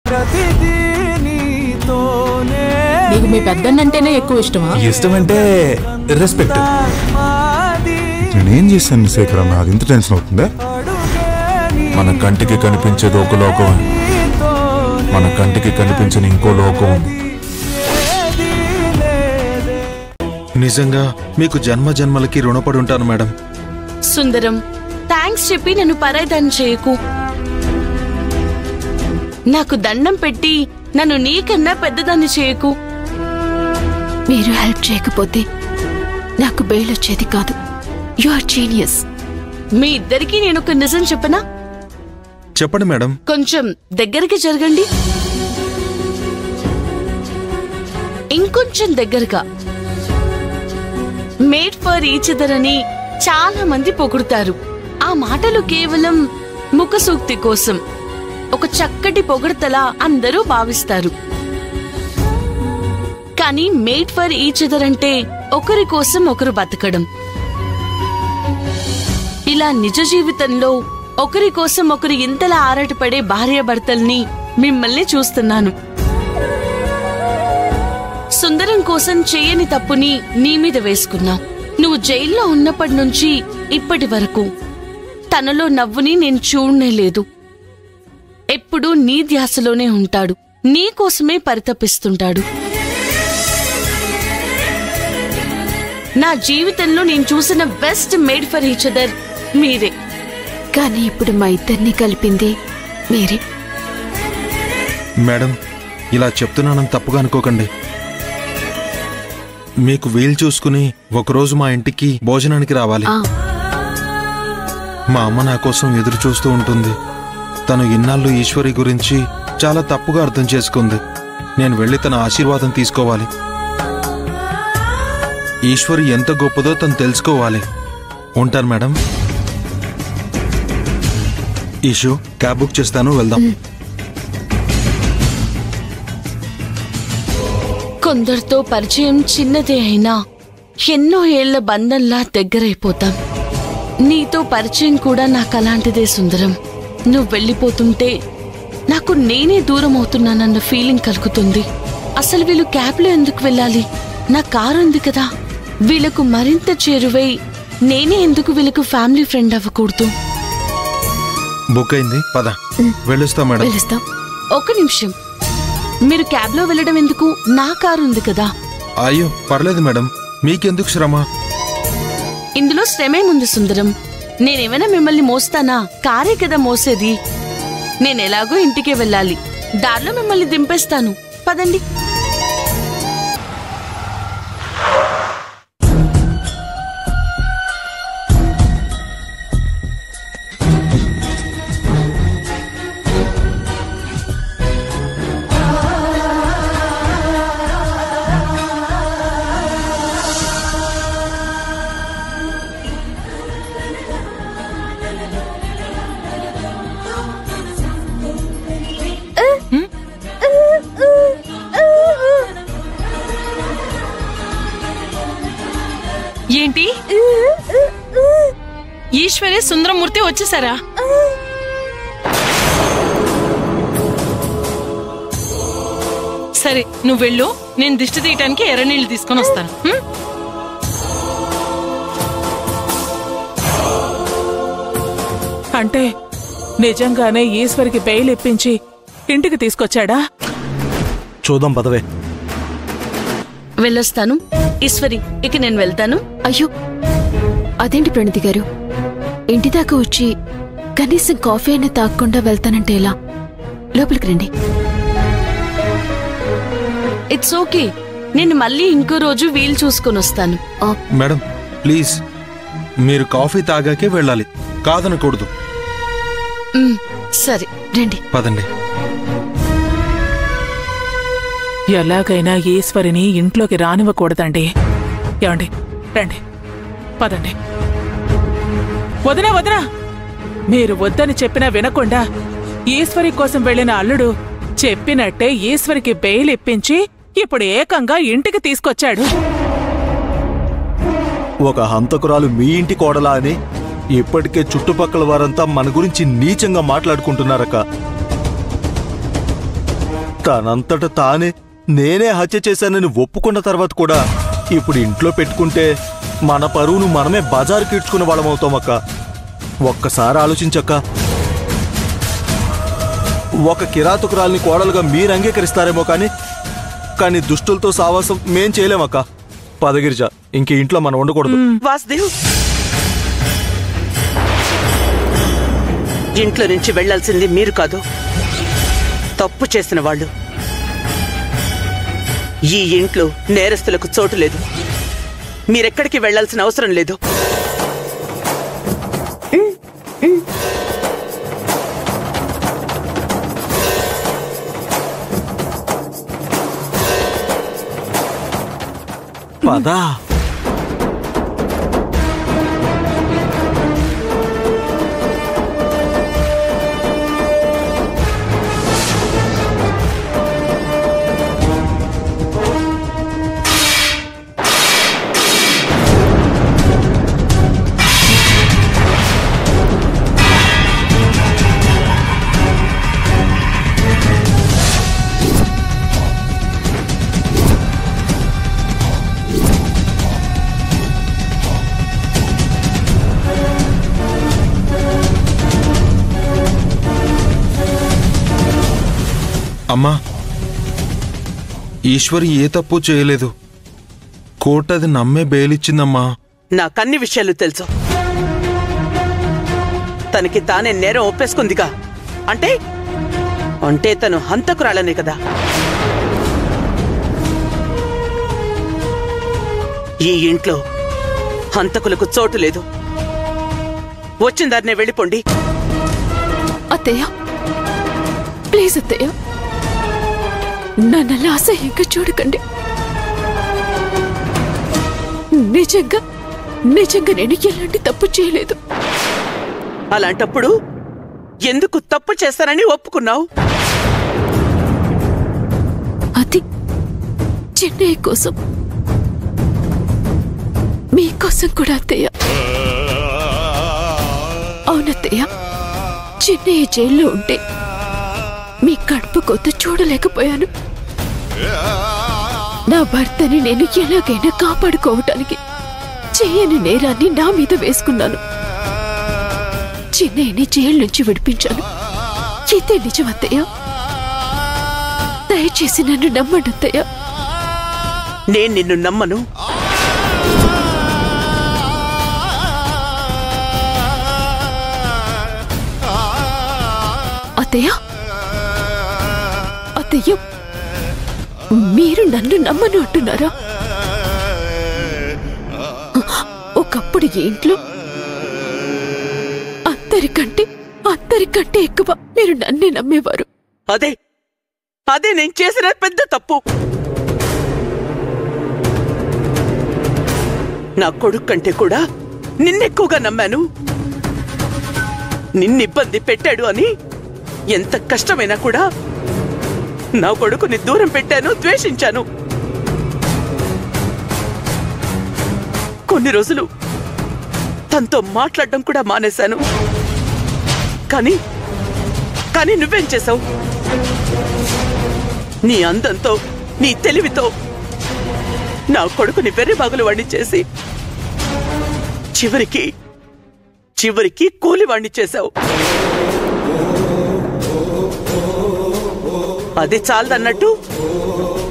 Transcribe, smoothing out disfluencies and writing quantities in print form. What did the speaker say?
నీకు మీ పెద్దన్నంటేనే ఎక్కువ ఇష్టమా? ఇష్టం అంటే రెస్పెక్ట్. నేనేం చేశాను శేఖర్ అన్న, అది ఇంత టెన్షన్ అవుతుందా? మన కంటికి కనిపించేది ఒక లోకం, మన కంటికి కనిపించని ఇంకో లోకం ఉంది. నిజంగా మీకు జన్మ జన్మలకి రుణపడి ఉంటాను మేడం. సుందరం, థ్యాంక్స్ చెప్పి నన్ను పరాయిదాన్ని చేయకు. నాకు దండం పెట్టి నన్ను నీకన్నా పెద్దదాన్ని చేయకు. మీరు హెల్ప్ చేయకపోతే నాకు బెయిల్ వచ్చేది కాదు. You are genius. మీ ఇద్దరికి నేను ఒక నిజం చెప్పనా? చెప్పండి మేడం. కొంచెం దగ్గరికి జరగండి. ఇంకొంచెం దగ్గరగా. మేడ్ ఫర్ ఈచ్ అదర్ అని చాలా మంది పొగుడుతారు. ఆ మాటలు కేవలం ముఖసూక్తి కోసం, ఒక చక్కటి పొగడతలా అందరూ భావిస్తారు. కానీ మేడ్ ఫర్ ఈచ్ అదర్ అంటే ఒకరి కోసం ఒకరు బతకడం. ఇలా నిజ జీవితంలో ఒకరి కోసం ఒకరు ఇంతలా ఆరాటపడే భార్యాభర్తల్ని మిమ్మల్ని చూస్తున్నాను. సుందరం కోసం చేయని తప్పుని నీ మీద వేసుకున్నావు. నువ్వు జైల్లో ఉన్నప్పటి నుంచి ఇప్పటి వరకు తనలో నవ్వుని నేను చూడనే లేదు. ఎప్పుడూ నీ ధ్యాసలోనే ఉంటాడు, నీ కోసమే పరితపిస్తుంటాడు. నా జీవితంలో నేను చూసిన best made for each other మీరే. కానీ ఇప్పుడు మా ఇద్దరిని కలిపింది మీరే. మేడం, ఇలా చెప్తున్నానని తప్పుగా అనుకోకండి. మీకు వీలు చూసుకుని ఒకరోజు మా ఇంటికి భోజనానికి రావాలి. మా అమ్మ నా కోసం ఎదురు చూస్తూ ఉంటుంది. తను ఇన్నాళ్ళు ఈశ్వరి గురించి చాలా తప్పుగా అర్థం చేసుకుంది. నేను వెళ్ళి తన ఆశీర్వాదం తీసుకోవాలి. ఈశ్వరి ఎంత గొప్పదో తను తెలుసుకోవాలి. ఉంటాను మేడం. ఈషు, క్యాబ్ బుక్ చేస్తాను, వెళ్దాం. కొందరితో పరిచయం చిన్నదే అయినా ఎన్నో ఏళ్ల బంధంలా దగ్గరైపోతాం. నీతో పరిచయం కూడా నాకు అలాంటిదే సుందరం. నువ్వు వెళ్ళిపోతుంటే నాకు నేనే దూరం అవుతున్నానన్న ఫీలింగ్ కలుగుతుంది. అసలు వీళ్ళు క్యాబ్లో ఎందుకు వెళ్ళాలి? నా కారు ఉంది కదా. వీళ్ళకు మరింత చేరువై నేనే ఎందుకు వీళ్ళకు ఫ్యామిలీ ఫ్రెండ్ అవ్వకూడదు? బుక్ అయింది, పద వెళ్ళొస్తా మేడం. ఒక నిమిషం, మీరు క్యాబ్లో వెళ్ళడం ఎందుకు? నా కారు ఉంది కదా. అయ్యో పర్లేదు మేడం, మీకెందుకు శ్రమ? ఇందులో శ్రమేముంది సుందరం? నేనేమైనా మిమ్మల్ని మోస్తానా? కారే కదా మోసేది. నేనెలాగో ఇంటికే వెళ్ళాలి. దారిలో మిమ్మల్ని దింపేస్తాను, పదండి. ఏంటి? ఈశ్వరి సుందరమూర్తి వచ్చేసారా? సరే నువ్వు వెళ్ళు, నేను దిష్టి తీయటానికి ఎర్రనీళ్ళు తీసుకొని వస్తాను. అంటే నిజంగానే ఈశ్వరికి బెయిల్ ఇప్పించి ఇంటికి తీసుకొచ్చాడా? చూద్దాం పదవే. వెళ్ళొస్తాను ఈశ్వరి, ఇక నేను వెళ్తాను. అయ్యో అదేంటి ప్రణతి గారు, ఇంటి దాకా వచ్చి కనీసం కాఫీ అయినా తాగకుండా వెళ్తానంటే ఎలా? లోపలికి రండి. ఇట్స్ ఓకే, నేను మళ్ళీ ఇంకో రోజు వీలు చూసుకొని వస్తాను. మేడం ప్లీజ్, మీరు కాఫీ తాగాకే వెళ్ళాలి, కాదనకూడదు. సరే రండి, పదండి. ఎలాగైనా ఈశ్వరిని ఇంట్లోకి రానివ్వకూడదండి. ఏమండి, రండి, పదండి. వదినా వదినా, మీరు వద్దని చెప్పినా వినకుండా ఈశ్వరి కోసం వెళ్లిన అల్లుడు చెప్పినట్టే ఈశ్వరికి బెయిల్ ఇప్పించి ఇప్పుడు ఏకంగా ఇంటికి తీసుకొచ్చాడు. ఒక హంతకురాలు మీ ఇంటి కోడలా అని ఇప్పటికే చుట్టుపక్కల వారంతా మన గురించి నీచంగా మాట్లాడుకుంటున్నారక్క. తనంతట తానే నేనే హత్య చేశానని ఒప్పుకున్న తర్వాత కూడా ఇప్పుడు ఇంట్లో పెట్టుకుంటే మన పరువును మనమే బజారు కీడ్చుకునే వాళ్ళమవుతామక్క. ఒక్కసారి ఆలోచించక్క. ఒక కిరాతకురాల్ని కోడలుగా మీరు అంగీకరిస్తారేమో కానీ దుష్టులతో సావాసం మేం చేయలేమక్క. పదగిరిజ, ఇంక ఇంట్లో మనం ఉండకూడదు. వాసుదేవ్, ఇంట్లో నుంచి వెళ్లాల్సింది మీరు కాదు, తప్పు చేసిన వాళ్ళు. ఈ ఇంట్లో నేరస్తులకు చోటు లేదు. మీరెక్కడికి వెళ్లాల్సిన అవసరం లేదు. పదా. అమ్మా, ఈశ్వరి ఏ తప్పు చేయలేదు. కోర్టు అది నమ్మే బెయిలిచ్చిందమ్మా. నాకన్ని విషయాలు తెలుసు. తనకి తానే నేరం ఒప్పేసుకుందిగా. అంటే తను హంతకురాలనే కదా. ఈ ఇంట్లో హంతకులకు చోటు లేదు. వచ్చిన దారినే వెళ్ళిపోండి. అత్తయ్య, ప్లీజ్ అత్తయ్య, నన్ను అసహ్యంగా చూడకండి. నిజంగా నేను ఎలాంటి తప్పు చేయలేదు. అలాంటప్పుడు ఎందుకు తప్పు చేస్తానని ఒప్పుకున్నావు? అది చెన్నై కోసం, మీకోసం కూడా అత్తయ్య. అవునత్తయ్య, చెన్నై జైల్లో ఉంటే మీ కడుపు కొత్త చూడలేకపోయాను. నా భర్తని నేను ఎలాగైనా కాపాడుకోవటానికి చేయని నేరాన్ని నా మీద వేసుకున్నాను. చెన్నైని జైలు నుంచి విడిపించాను. ఇదే నిజం అత్తయ్య. దయచేసి నన్ను నమ్మండి అత్తయ్య. నేను నిన్ను నమ్మను. అత్తయ్య, అత్తయ్య, మీరు నన్ను నమ్మను అంటున్నారా? ఒకప్పుడు ఈ ఇంట్లో అందరికంటే ఎక్కువ మీరు నన్నే నమ్మేవారు. అదే నేను చేసిన పెద్ద తప్పు. నా కొడుకు కంటే కూడా నిన్నెక్కువగా నమ్మాను. నిన్నిబ్బంది పెట్టాడు అని ఎంత కష్టమైనా కూడా నా కొడుకుని దూరం పెట్టాను, ద్వేషించాను. కొన్ని రోజులు తనతో మాట్లాడడం కూడా మానేశాను. కానీ నువ్వేం చేశావు? నీ అందంతో, నీ తెలివితో నా కొడుకుని వెర్రిబాగులు వాణ్ణి చేసి చివరికి కూలివాణ్ణి చేశావు. అది చాలదన్నట్టు